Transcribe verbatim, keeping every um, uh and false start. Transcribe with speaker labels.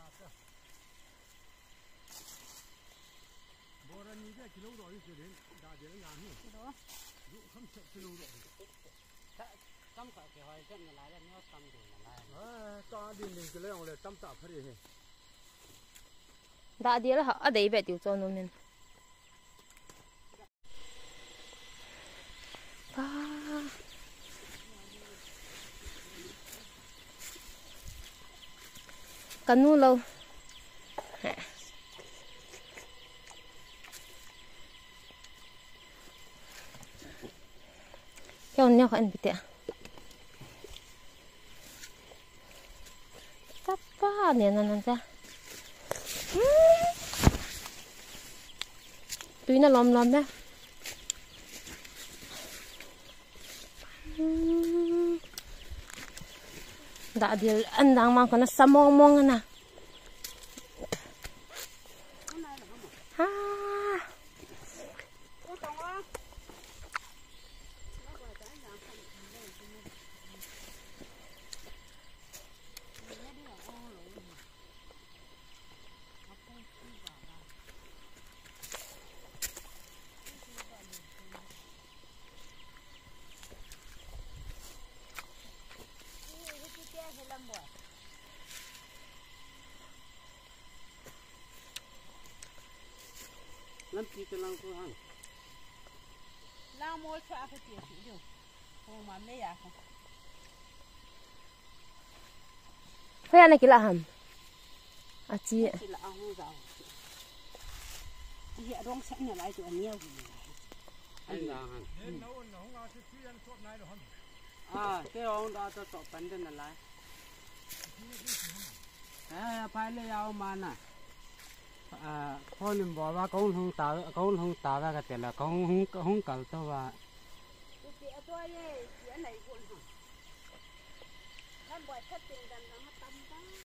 Speaker 1: đã đi là họ ở đây về tiểu cho nó mình cần nu lâu theo nhau phải bị tệ sắp ba nè nè nè ra tuy nó lom lom đó đã đi ăn đang mang con nó sa mong mong nè ha
Speaker 2: làm gì cho làm cô hăng
Speaker 3: làm mua cho cái tiền gì đâu không mà mấy à
Speaker 1: phải ăn cái là hầm à chị
Speaker 3: chỉ là ông giàu hiện đông sẽ nhà lại chỗ nhiều
Speaker 2: anh là hăng à cái ông đó cho tọt bánh trên lại à phải lấy ao mà nè à con mình bỏ vào con không tạo con không tạo ra cái tiền là con không không cầu cho và
Speaker 3: tôi này cũng làm bởi thất tình đàn